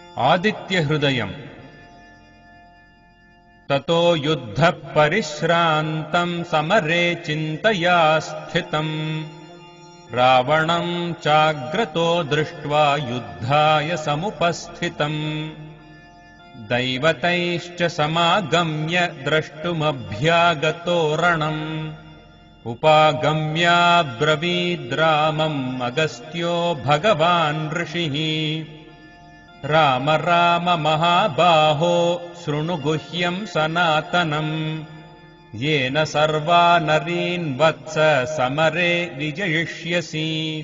आदित्यहृदयम्। ततो युद्धः परिश्रान्तम् समरे चिन्तया स्थितम् रावणम् चाग्रतो दृष्ट्वा युद्धाय समुपस्थितम् दैवतैश्च समागम्य द्रष्टुमभ्यागतो रणम् उपागम्याब्रवीद्रामम् अगस्त्यो भगवान् ऋषिः राम राम महाबाहो शृणु गुह्यम् सनातनम् येन सर्वा नरीन् वत्स समरे विजयिष्यसि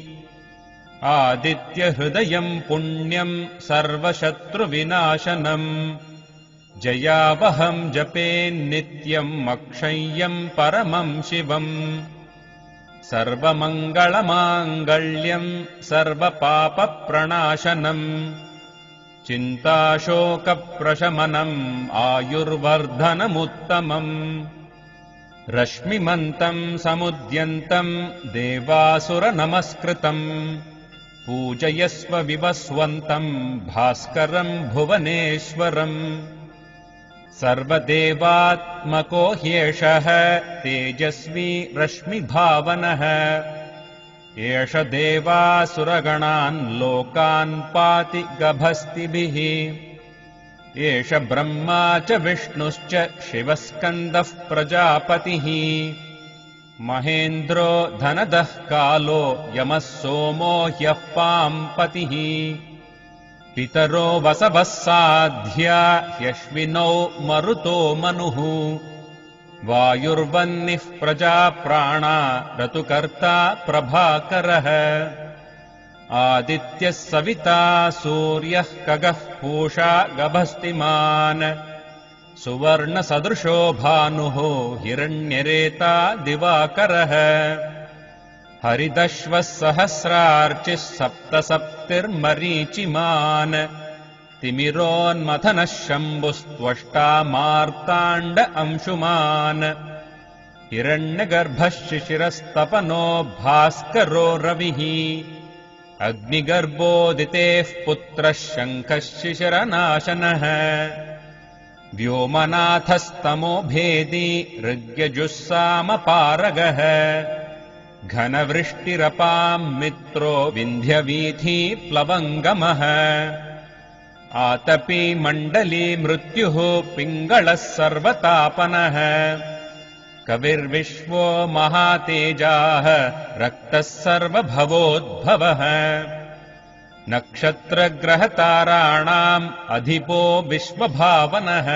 आदित्यहृदयम् पुण्यम् सर्वशत्रुविनाशनम् जयावहम् जपेन्नित्यम् अक्षय्यम् परमम् शिवम् सर्वमङ्गलमाङ्गल्यम् सर्वपापप्रणाशनम् चिन्ताशोकप्रशमनम् आयुर्वर्धनमुत्तमम् रश्मिमन्तम् समुद्यन्तम् देवासुरनमस्कृतम् पूजयस्व विवस्वन्तम् भास्करम् भुवनेश्वरम् सर्वदेवात्मको ह्येषः तेजस्वी रश्मिभावनः एष देवासुरगणान् लोकान् पाति गभस्तिभिः एष ब्रह्मा च विष्णुश्च शिवस्कन्दः प्रजापतिः महेन्द्रो धनदः कालो यमः सोमो ह्यः पाम्पतिः पितरो वसवः साध्या ह्यश्विनौ मरुतो मनुः वायुर्वह्निः प्रजाप्राणा ऋतुकर्ता प्रभाकरः आदित्यः सविता सूर्यः खगः पूषा गभस्तिमान् सुवर्णसदृशो भानुः हिरण्यरेता दिवाकरः हरिदश्वः सहस्रार्चिः सप्तसप्तिर्मरीचिमान् तिमिरोन्मथनः शम्भुस्त्वष्टा मार्ताण्ड अंशुमान् हिरण्यगर्भः शिशिरस्तपनो भास्करो रविः अग्निगर्भोदितेः पुत्रः शङ्खः शिशिरनाशनः व्योमनाथस्तमोभेदी ऋग्यजुस्सामपारगः घनवृष्टिरपाम् मित्रो विन्ध्यवीथी प्लवङ्गमः आतपी मण्डली मृत्युः पिङ्गळः सर्वतापनः कविर्विश्वो महातेजाः रक्तः सर्वभवोद्भवः नक्षत्रग्रहताराणाम् अधिपो विश्वभावनः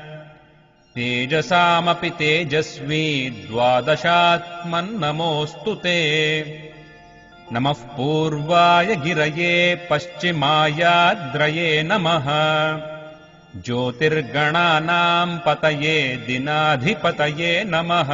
तेजसामपि तेजस्वी द्वादशात्मन्नमोऽस्तु ते नमः पूर्वाय गिरये पश्चिमायाद्रये नमः ज्योतिर्गणानाम् पतये दिनाधिपतये नमः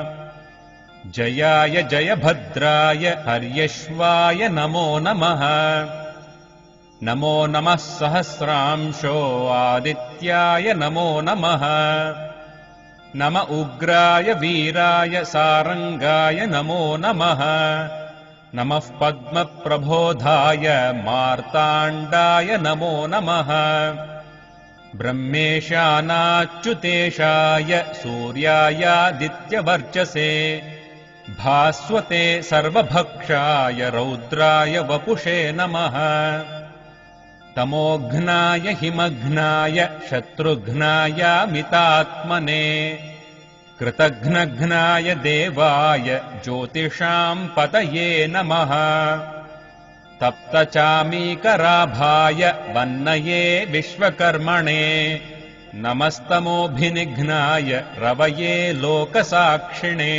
जयाय जयभद्राय हर्यश्वाय नमो नमः नमो नमः सहस्रांशो आदित्याय नमो नमः नम उग्राय वीराय सारङ्गाय नमो नमः नमः पद्मप्रबोधाय मार्ताण्डाय नमो नमः ब्रह्मेशानाच्युतेशाय सूर्यायादित्यवर्चसे भास्वते सर्वभक्षाय रौद्राय वपुषे नमः तमोघ्नाय हिमघ्नाय शत्रुघ्नायामितात्मने कृतघ्नघ्नाय देवाय ज्योतिषाम् पतये नमः तप्तचामीकराभाय वह्नये विश्वकर्मणे नमस्तमोभिनिघ्नाय रवये लोकसाक्षिणे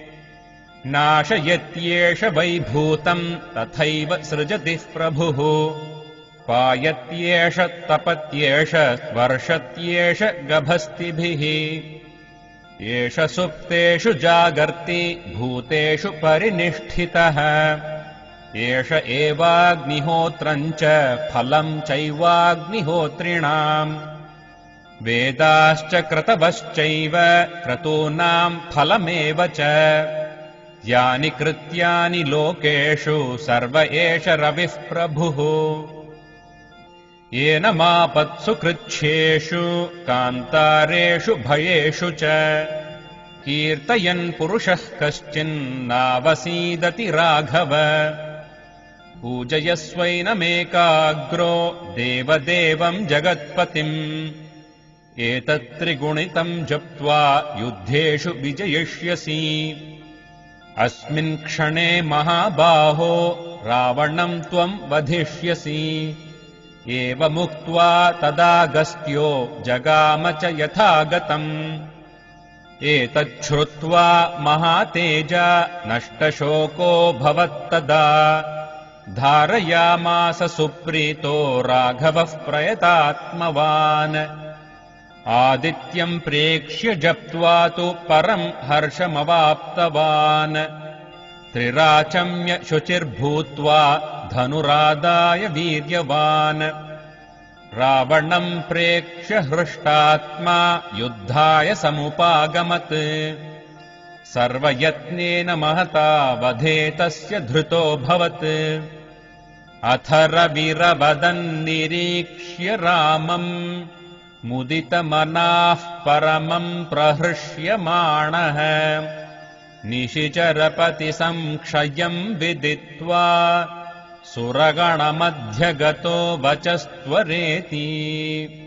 नाशयत्येष वैभूतम् तथैव सृजतिः प्रभुः पायत्येष तपत्येष वर्षत्येष गभस्तिभिः एष सुप्तेषु जागर्ति भूतेषु परिनिष्ठितः एष एवाग्निहोत्रम् च फलम् चैवाग्निहोत्रिणाम् वेदाश्च क्रतवश्चैव क्रतूनाम् फलमेव च यानि कृत्यानि लोकेषु सर्व एष रविः प्रभुः येन मापत्सु कृच्छ्रेषु कान्तारेषु भयेषु च कीर्तयन् पुरुषः कश्चिन्नावसीदति राघव पूजयस्वैनमेकाग्रो देवदेवम् जगत्पतिम् एतत्त्रिगुणितम् जप्त्वा युद्धेषु विजयिष्यसि अस्मिन् क्षणे महाबाहो रावणम् त्वम् वधिष्यसि एवमुक्त्वा तदागस्त्यो जगाम च यथागतम् एतच्छ्रुत्वा महातेजा नष्टशोको भवत्तदा धारयामास सुप्रीतो राघवः प्रयतात्मवान् आदित्यम् प्रेक्ष्य जप्त्वा तु परम् हर्षमवाप्तवान् त्रिराचम्य शुचिर्भूत्वा धनुरादाय वीर्यवान् रावणम् प्रेक्ष्य हृष्टात्मा युद्धाय समुपागमत् सर्वयत्नेन महता वधे तस्य धृतोऽभवत् अथ रविरवदन्निरीक्ष्य रामम् मुदितमनाः परमम् प्रहृष्यमाणः निशिचरपतिसंक्षयम् विदित्वा सुरगणमध्यगतो वचस्त्वरेति।